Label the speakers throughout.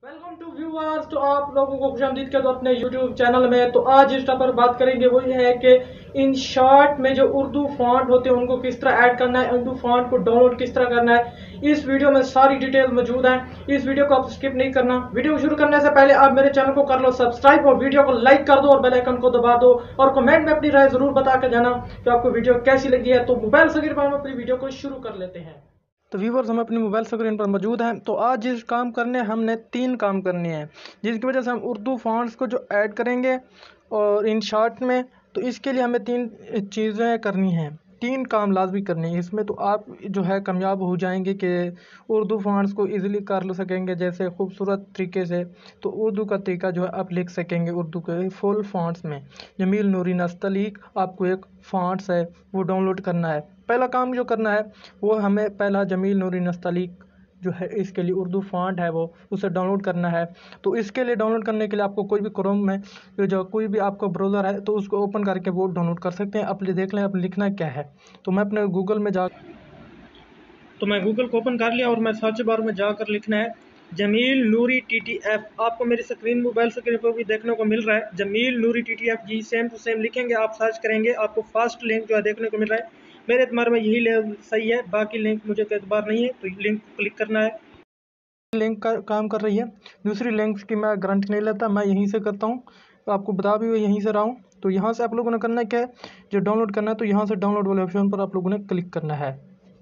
Speaker 1: Welcome to viewers. तो आप लोगों को खुशामदीद कहते हो अपने यूट्यूब चैनल में। तो आज जिस पर बात करेंगे वो ये है कि इन शॉर्ट में जो उर्दू फॉन्ट होते हैं उनको किस तरह ऐड करना है, उर्दू फॉन्ट को डाउनलोड किस तरह करना है। इस वीडियो में सारी डिटेल मौजूद है। इस वीडियो को आप स्किप नहीं करना। वीडियो को शुरू करने से पहले आप मेरे चैनल को कर लो सब्सक्राइब और वीडियो को लाइक कर दो और बेल आइकन को दबा दो और कमेंट में अपनी राय जरूर बता कर जाना कि आपको वीडियो कैसी लगी है। तो मोबाइल स्क्रीन पर हम अपनी वीडियो को शुरू कर लेते हैं। तो व्यूवर्स, हम अपनी मोबाइल स्क्रीन पर मौजूद हैं। तो आज जिस काम करने हमने 3 काम करने हैं, जिसकी वजह से हम उर्दू फॉन्ट्स को जो ऐड करेंगे और इन शॉर्ट में, तो इसके लिए हमें 3 चीज़ें करनी हैं, 3 काम लाजमी करने हैं इसमें। तो आप जो है कामयाब हो जाएंगे कि उर्दू फॉन्ट्स को इजीली कर सकेंगे, जैसे खूबसूरत तरीके से। तो उर्दू का तरीका जो है आप लिख सकेंगे उर्दू के फुल फॉन्ट्स में। जमील नूरी नस्तलीक आपको एक फॉन्ट्स है वो डाउनलोड करना है। पहला काम जो करना है वो हमें पहला जमील नूरी नस्तलीक जो है इसके लिए उर्दू फॉन्ट है वो उसे डाउनलोड करना है। तो इसके लिए डाउनलोड करने के लिए आपको कोई भी क्रोम में जो कोई भी आपका ब्राउज़र है तो उसको ओपन करके वो डाउनलोड कर सकते हैं। आप देख लें आप लिखना क्या है। तो मैं अपने गूगल में मैं गूगल को ओपन कर लिया और मैं सर्च बार में जाकर लिखना है जमील नूरी TTF। आपको मेरी स्क्रीन मोबाइल स्क्रीन पर भी देखने को मिल रहा है Jameel Noori TTF ji. Same to same लिखेंगे, आप सर्च करेंगे, आपको फर्स्ट लिंक जो है देखने को मिल रहा है। मेरे एतबार में यही सही है, बाकी लिंक मुझे तो एतबार नहीं है। तो लिंक क्लिक करना है। लिंक का काम कर रही है। दूसरी लिंक की मैं गारंटी नहीं लेता, मैं यहीं से करता हूँ। तो आपको बता भी यहीं से रहा हूँ। तो यहाँ से आप लोगों ने करना क्या है, जो डाउनलोड करना है तो यहाँ से डाउनलोड वाले ऑप्शन पर आप लोगों ने क्लिक करना है।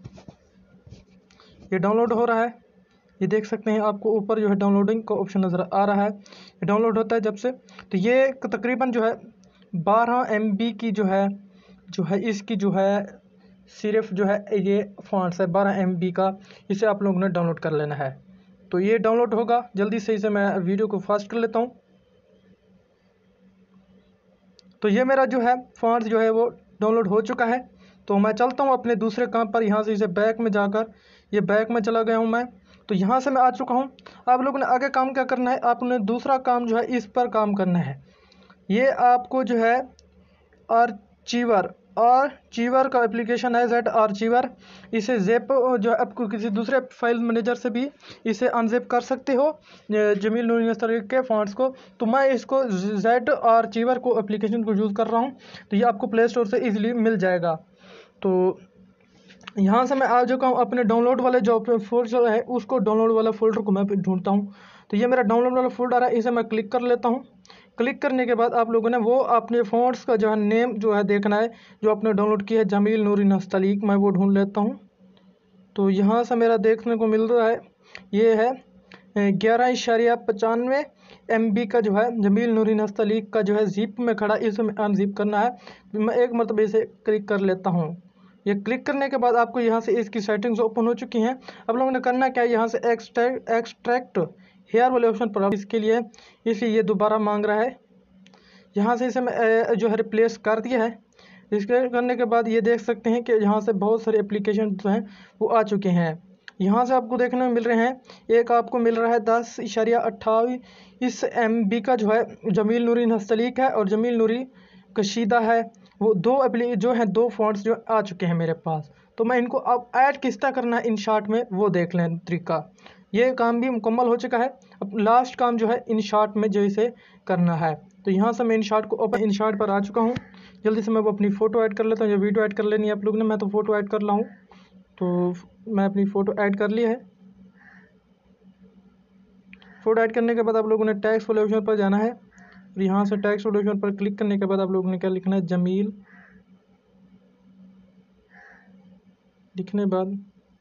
Speaker 1: ये डाउनलोड हो रहा है, ये देख सकते हैं आपको ऊपर जो है डाउनलोडिंग का ऑप्शन नज़र आ रहा है। ये डाउनलोड होता है जब से, तो ये तकरीबन जो है 12 MB की जो है इसकी जो है सिर्फ जो है ये फॉन्ट्स है 12 MB का। इसे आप लोगों ने डाउनलोड कर लेना है। तो ये डाउनलोड होगा जल्दी से, इसे मैं वीडियो को फास्ट कर लेता हूँ। तो ये मेरा जो है फॉन्ट्स जो है वो डाउनलोड हो चुका है। तो मैं चलता हूँ अपने दूसरे काम पर। यहाँ से इसे बैक में जाकर, ये बैक में चला गया हूँ मैं। तो यहाँ से मैं आ चुका हूँ। आप लोगों ने आगे काम क्या करना है, आपने दूसरा काम जो है इस पर काम करना है। ये आपको जो है आर्चीवर का एप्लीकेशन है, जेड आर्चीवर। इसे ज़िप जो है आपको किसी दूसरे फाइल मैनेजर से भी इसे अनजिप कर सकते हो जमील नूरी नस्तलीक के फॉन्ट्स को। तो मैं इसको जेड आर्चीवर को एप्लीकेशन को यूज़ कर रहा हूँ। तो ये आपको प्ले स्टोर से इजीली मिल जाएगा। तो यहाँ से मैं आ चुका हूँ अपने डाउनलोड वाले जो फोल्डर है, उसको डाउनलोड वाला फोल्डर को मैं ढूंढता हूँ। तो ये मेरा डाउनलोड वाला फोल्डर है, इसे मैं क्लिक कर लेता हूँ। क्लिक करने के बाद आप लोगों ने वो अपने फ़ॉन्ट्स का जो है नेम जो है देखना है, जो आपने डाउनलोड किया है जमील नूरी नस्तलीक। मैं वो ढूंढ लेता हूँ। तो यहाँ से मेरा देखने को मिल रहा है ये है 11.95 MB का जो है जमील नूरी नस्तलीक का जो है ज़िप में खड़ा, इसे अनजिप करना है। मैं एक मरतबे इसे क्लिक कर लेता हूँ। ये क्लिक करने के बाद आपको यहाँ से इसकी सेटिंग्स ओपन हो चुकी हैं। आप लोगों ने करना क्या है, यहाँ से एक्सट्रैक्ट हेयर वाले ऑप्शन पर इसके लिए, इसलिए ये दोबारा मांग रहा है। यहाँ से इसे मैं जो है रिप्लेस कर दिया है। इसके करने के बाद ये देख सकते हैं कि यहाँ से बहुत सारे एप्लीकेशन जो हैं वो आ चुके हैं। यहाँ से आपको देखने में मिल रहे हैं, एक आपको मिल रहा है 10.28 MB का जो है जमील नूरी नस्तलीक है और जमील नूरी कशीदा है। वो दो फॉन्ट्स जो आ चुके हैं मेरे पास। तो मैं इनको अब ऐड किस तरह करना है इन शॉर्ट में वो देख लें तरीका। ये काम भी मुकम्मल हो चुका है। अब लास्ट काम जो है इन शॉर्ट में जो इसे करना है। तो यहाँ से मैं इन शॉर्ट को ओपन इन शॉर्ट पर आ चुका हूँ। जल्दी से मैं वो अपनी फ़ोटो ऐड कर लेता हूँ या वीडियो ऐड कर लेनी है आप लोगों ने। मैं तो फ़ोटो ऐड कर रहा हूँ। तो मैं अपनी फ़ोटो ऐड कर ली है। फ़ोटो ऐड करने के बाद आप लोगों ने टैक्स वाले ऑप्शन पर जाना है और यहाँ से टैक्स वाले ऑप्शन पर क्लिक करने के बाद आप लोगों ने क्या लिखना है, जमील। लिखने बाद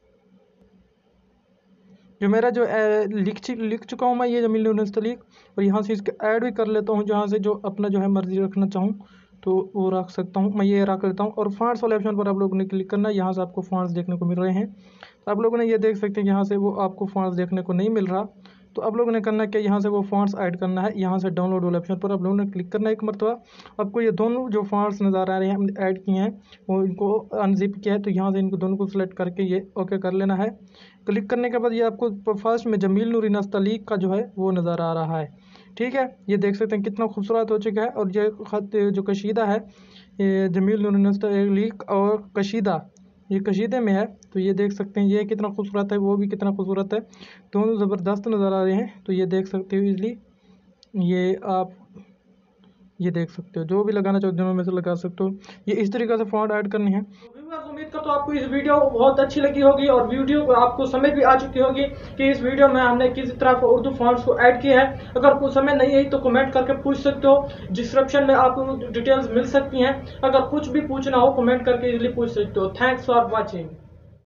Speaker 1: जो मेरा जो लिख चुका हूँ मैं ये जमील नूरी नस्तलीक, और यहाँ से इसके ऐड भी कर लेता हूँ। जहाँ से जो अपना जो है मर्ज़ी रखना चाहूँ तो वो रख सकता हूँ। मैं ये रख लेता हूँ और फॉन्ट्स वाले ऑप्शन पर आप लोगों ने क्लिक करना है। यहाँ से आपको फॉन्ट्स देखने को मिल रहे हैं। तो आप लोगों ने ये देख सकते हैं यहाँ से वो आपको फॉन्ट्स देखने को नहीं मिल रहा। तो आप लोगों ने करना क्या, यहाँ से वो फॉन्ट्स ऐड करना है। यहाँ से डाउनलोड वाले ऑप्शन पर आप लोगों ने क्लिक करना है एक मरतबा। आपको ये दोनों जो फॉन्ट्स नज़र आ रहे हैं हमने ऐड किए हैं वो इनको अनजिप किया है। तो यहाँ से इनको दोनों को सिलेक्ट करके ये ओके कर लेना है। क्लिक करने के बाद ये आपको फर्स्ट में जमील नूरी नस्तलीक का जो है वो नज़र आ रहा है। ठीक है, ये देख सकते हैं कितना खूबसूरत हो चुका है। और ये ख़त जो कशीदा है ये जमील नूरी नस्तलीक और कशीदा ये कशीदे में है, तो ये देख सकते हैं ये कितना खूबसूरत है, वो भी कितना खूबसूरत है, दोनों ज़बरदस्त नज़र आ रहे हैं। तो ये देख सकते हो इजली, ये आप ये देख सकते हो, जो भी लगाना चाहो दोनों में से लगा सकते हो। ये इस तरीके से फॉन्ट ऐड करने हैं। उम्मीद करता हूँ आपको इस वीडियो बहुत अच्छी लगी होगी और वीडियो को आपको समझ भी आ चुकी होगी कि इस वीडियो में हमने किस तरह उर्दू फॉन्ट्स को ऐड किया है। अगर कुछ समझ नहीं आई तो कमेंट करके पूछ सकते हो, डिस्क्रिप्शन में आपको डिटेल्स मिल सकती हैं। अगर कुछ भी पूछना हो कमेंट करके इजीली पूछ सकते हो। Thanks for watching.